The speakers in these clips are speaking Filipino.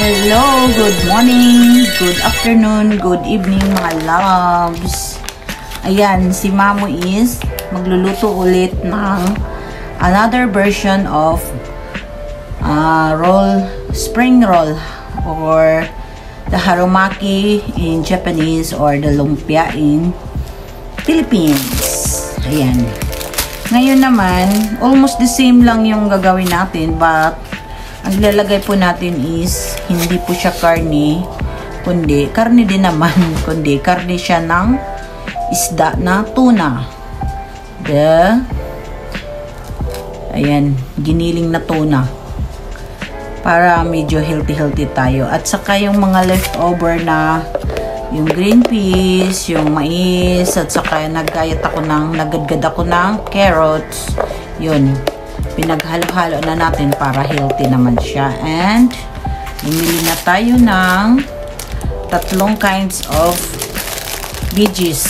Hello, good morning, good afternoon, good evening mga loves. Ayan, si Mamo is magluluto ulit ng another version of spring roll or the harumaki in Japanese or the lumpia in Philippines. Ayan. Ngayon naman, almost the same lang yung gagawin natin, but ang ilalagay po natin is hindi po siya karne, kundi karne din naman, kundi karne siya ng isda na tuna. Ayan, giniling na tuna. Para medyo healthy tayo. At saka yung mga leftover na yung green peas, yung mais, at saka naggadgad ako ng carrots. Yun. Pinaghalo-halo na natin para healthy naman siya. And bumili na tayo ng 3 kinds of veggies.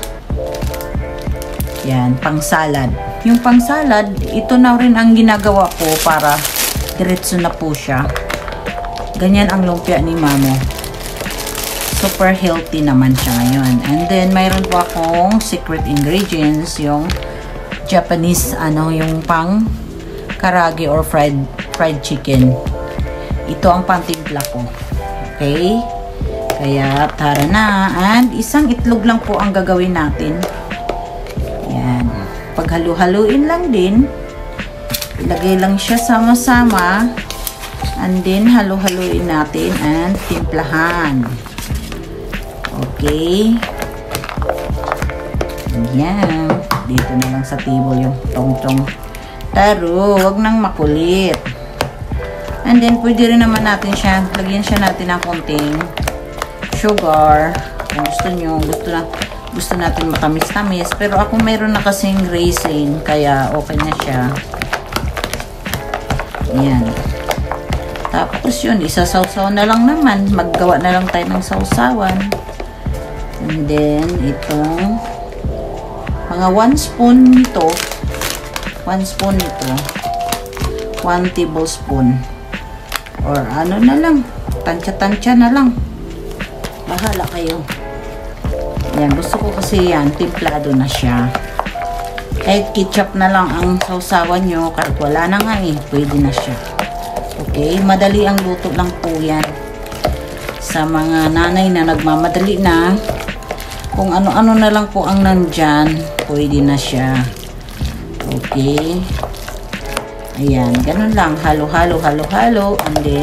Yan, pang salad. Yung pang salad, ito na rin ang ginagawa ko para diretso na po siya. Ganyan ang lumpia ni Mamo. Super healthy naman siya ngayon. And then, mayroon po akong secret ingredients, yung Japanese, yung pang karage or fried chicken. Ito ang pantimpla ko. Okay? Kaya, tara na. And, isang itlog lang po ang gagawin natin. Yan. Paghalu-haluin lang din. Ilagay lang siya sama-sama. And then, halu-haluin natin and timplahan. Okay. Yan. Dito na lang sa table yung tong-tong. Pero, wag nang makulit. And then, pwede rin naman natin siya, lagyan siya natin ng konting sugar. Kung gusto nyo, gusto natin matamis-tamis. Pero ako mayroon na kasing raisin, kaya okay na siya. Yan. Tapos yun, isasawsaw na lang naman. Maggawa na lang tayo ng sawsawan. And then, itong mga 1 spoon nito. 1 spoon nito, 1 tablespoon or ano na lang, tansya-tansya na lang, bahala kayo. Yan, gusto ko kasi yan, timplado na siya. Kahit ketchup na lang ang sausawan nyo, kahit wala na nga pwede na siya. Okay, madali ang luto lang po yan. Sa mga nanay na nagmamadali na, kung ano-ano na lang po ang nandyan, pwede na siya. Okay. Ayan. Ganun lang. Halo-halo. And then,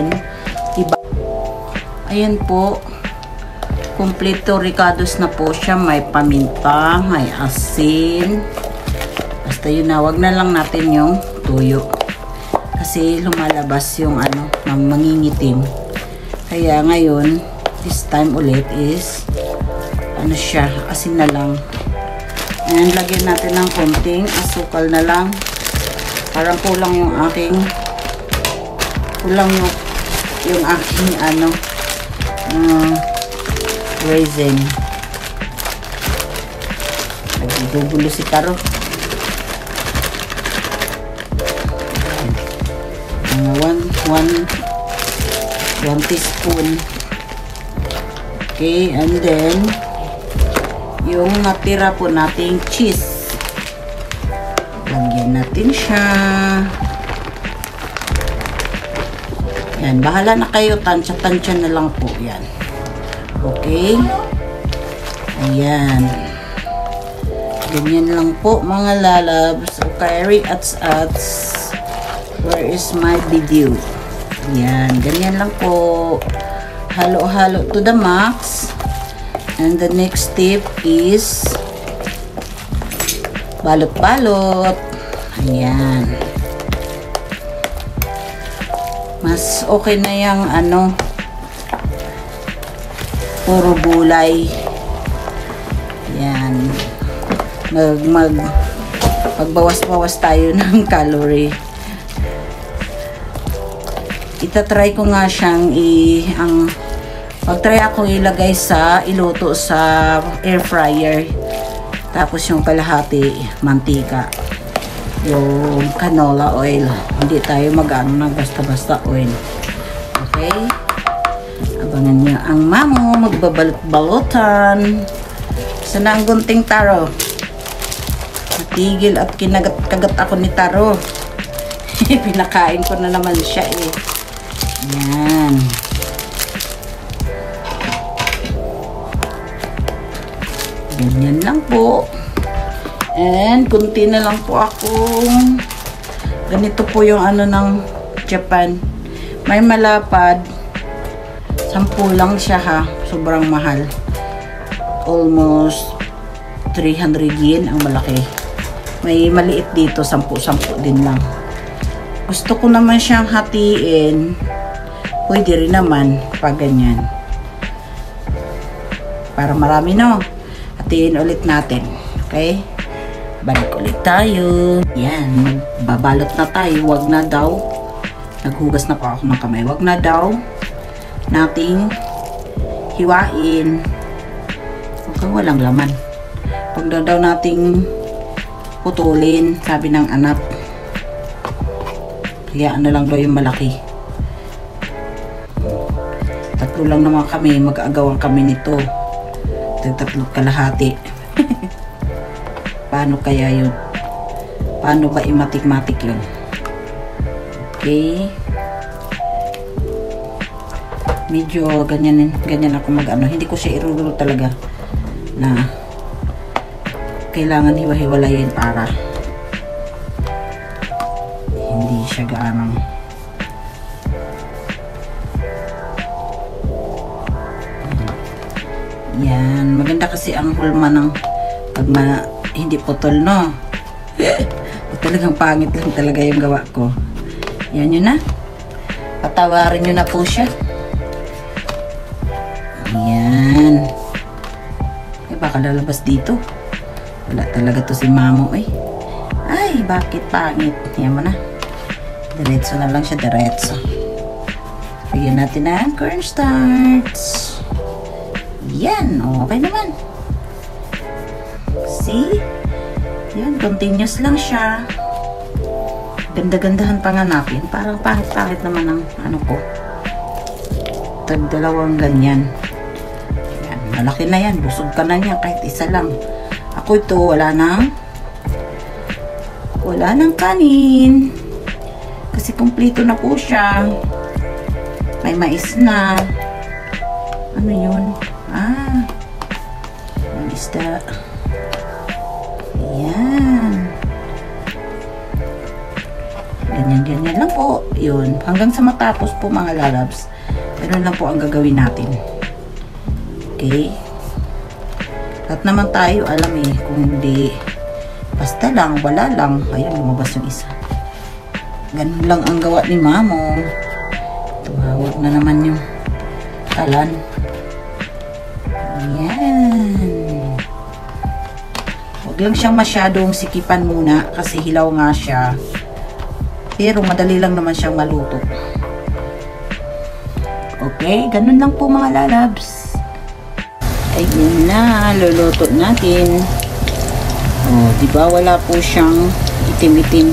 ayan po. Kompleto ricados na po siya. May paminta, may asin. Basta yun na. Wag na lang natin yung tuyo. Kasi lumalabas yung mangingitim. Kaya ngayon, this time ulit is, siya, asin na lang. And lagyan natin ng konting asukal na lang. Parang kulang yung aking raisin. Nagdugulo si Taro. Mga 1 teaspoon. Okay, and then yung natira po nating cheese. Lagyan natin siya. Yan, bahala na kayo. Tansya-tansya na lang po. Yan. Okay. Ayan. Ganyan lang po mga lalabs. Okay, ats. Where is my video? Yan. Ganyan lang po. Halo-halo to the max. And the next step is balot-balot. Ayan. Mas okay na yung puro gulay. Ayan. Magbawas-bawas tayo ng calorie. Itatry ko nga siyang mag-try ako ilagay iluto sa air fryer. Tapos yung kalahati, mantika. Yung canola oil. Hindi tayo mag-ano ng basta-basta oil. Okay? Abangan niyo ang mamo magbabalot-balotan. Sana ang gunting taro. Natigil at kinagat-kagat ako ni taro. Pinakain ko na naman siya eh. Yan. Ganyan lang po. And kunti na lang po akong ganito po yung ano ng Japan. May malapad. 10 lang siya ha. Sobrang mahal. Almost 300 yen ang malaki. May maliit dito. 10 din lang. Gusto ko naman siyang hatiin. Pwede rin naman pag ganyan. Para marami no. Hatiin ulit natin. Okay? Balik ulit tayo. Yan. Magbabalot na tayo. Wag na daw. Naghugas na pa ako ng kamay. Wag na daw nating hiwain. Mukhang walang laman. Wag na daw nating putulin. Sabi ng anak. Kaya ano lang daw yung malaki. 3 lang naman kami. Mag-aagawan kami nito. 3 kalahati. Paano kaya yun? Paano ba imatik-matik yun? Okay. Medyo ganyan ako mag-ano. Hindi ko siya irurulo talaga na kailangan hiwa-hiwalayin para hindi siya gaanong yan. Maganda kasi ang hulma ng pag hindi putol no. Talagang pangit lang talaga yung gawa ko. Yan yun na. Patawarin nyo na po siya. Yan. Eh, baka lalabas dito. Wala talaga to si mamo eh. Ay, bakit pangit? Yan mo na. Diretso na lang siya, diretso. Bigyan natin ng cornstarch. Yan, okay naman. See? Yan, continuous lang siya. Ganda-gandahan pa nga natin. Parang pangit-pangit naman ang ano ko. Tag-2 ganyan. Yan, malaki na yan. Busog ka na niya kahit isa lang. Ako ito, wala nang kanin. Kasi kumpleto na po siya. May mais na. Ano yun? Ang isda. Ayan. Ganyan lang po. Yun. Hanggang sa matapos po mga lalabs. Ganun lang po ang gagawin natin. Okay. Lahat naman tayo alam eh. Kung hindi basta lang, wala lang. Ayun, lumabas yung isa. Ganun lang ang gawa ni mamo. Tumawag na naman yung talan. Ayan. Huwag lang siyang masyadong sikipan muna kasi hilaw nga siya. Pero madali lang naman siyang maluto. Okay, ganun lang po mga lalabs. Ayun na, luluto natin. Oh, di ba wala po siyang itim-itim.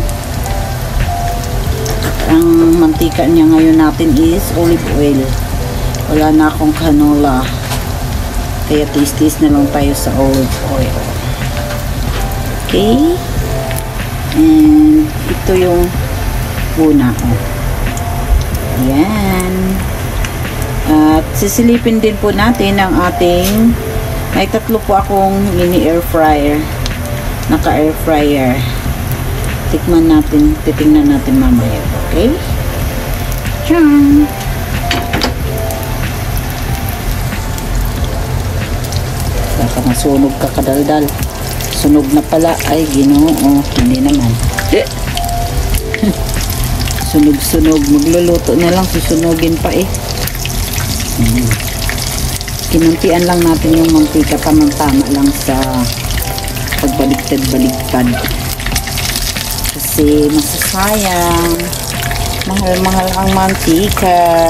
Ang mantika niya ngayon natin is olive oil. Wala na akong canola. Kaya taste na lang tayo sa olive oil. Okay. And ito yung una. Ayan. At sisilipin din po natin ang ating, may 3 po akong mini air fryer. Naka air fryer. Tikman natin, titingnan natin mamaya. Okay? Tiyang! Baka masunog ka kadaldal. Sunog na pala. Ay, Ginoo. Hindi naman. Sunog-sunog. Magluluto na lang. Susunugin pa eh. Kinuntian lang natin yung mantika. Tamang-tama lang sa pagbaligtad-baligtad. Kasi masasayang. Mahal-mahal ang mantika.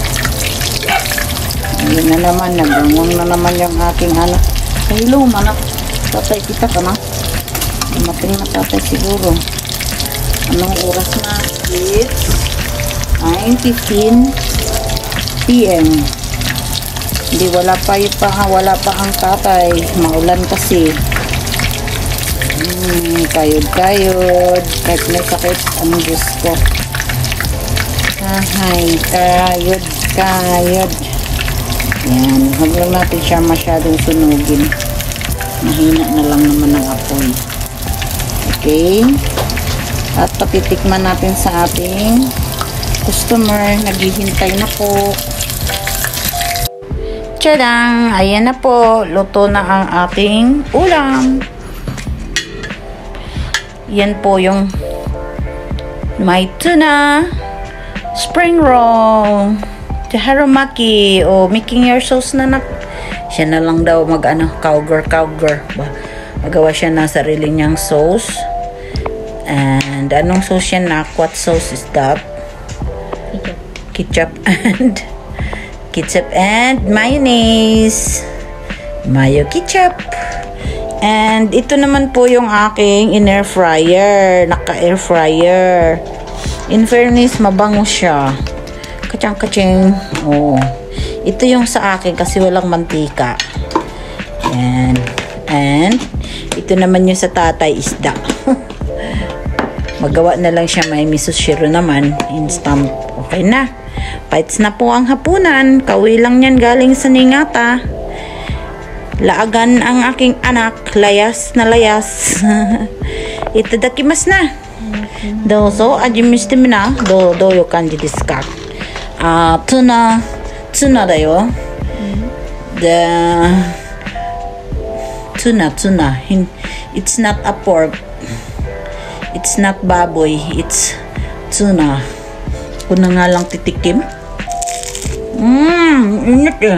Ayun na naman. Nagangwang na naman yung aking anak. Ay, luma na. Tatay kita ka na. Dumating na tatay siguro. Anong oras na? It's 9:15 PM. Hindi, wala pa ang tatay. Maulan kasi. Kayod. Kahit may sakit, ang Diyos ko. Ay, kayod. Yan, huwag lang natin siya masyadong sunugin. Mahina na lang naman ang apoy. Okay. At patitikman natin sa ating customer. Naghihintay na po. Tadang! Ayan na po. Luto na ang ating ulam. Yan po yung may tuna, spring roll, taharumaki, o making your sauce na siya na lang daw cowgirl. Magawa siya ng sarili niyang sauce. And anong sauce yan, nak? What sauce is that? Ketchup and mayonnaise. Mayo ketchup. And ito naman po yung aking in-air fryer. Naka-air fryer. In fairness, mabango siya. Kachang-kaching. Oh. Ito yung sa akin kasi walang mantika. And ito naman yung sa tatay, isda. Magawa na lang siya, may miso shiro naman. Instant. Okay na. Bites na po ang hapunan. Kauwi lang yan galing sa Ningata. Laagan ang aking anak. Layas na layas. Itadakimasu na. Dozo, ajimishite mo na. Doyo kanji desu ka? Tuna da yo. The tuna. It's not a pork. It's not baboy. It's tuna. Kung na nga lang titikim. Init eh.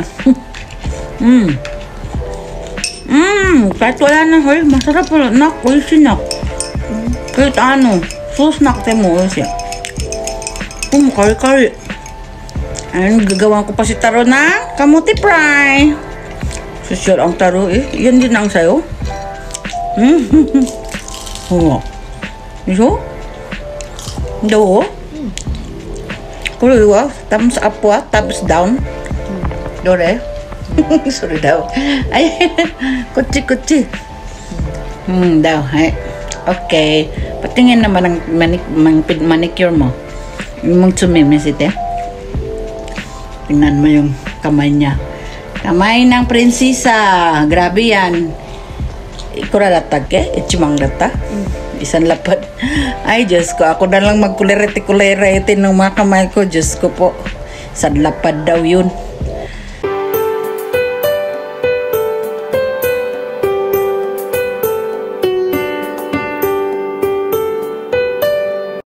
Kahit wala na, masarap pala. Nak, oishi nak. Kahit sauce nakte mo, oishi. Kari-kari. Ayun, gagawan ko pa si Taro na kamuti fry. Social ang Taro eh. Yan din ang sayo. Oo. Iso? Daw? Kulo thumbs up thumbs down. Dore. Sorry daw. Ay, kutsi. Daw. Ay. Okay. Patingin naman ang manicure mo. Yung mong tsumimisit eh. Tingnan mo yung kamay niya. Kamay ng prinsesa. Grabe yan. Ikuradatag eh. Ichimang data. Isang lapad. Ay, Diyos ko. Ako na lang magkulirete ng mga kamay ko. Diyos ko po. Isang lapad daw yun.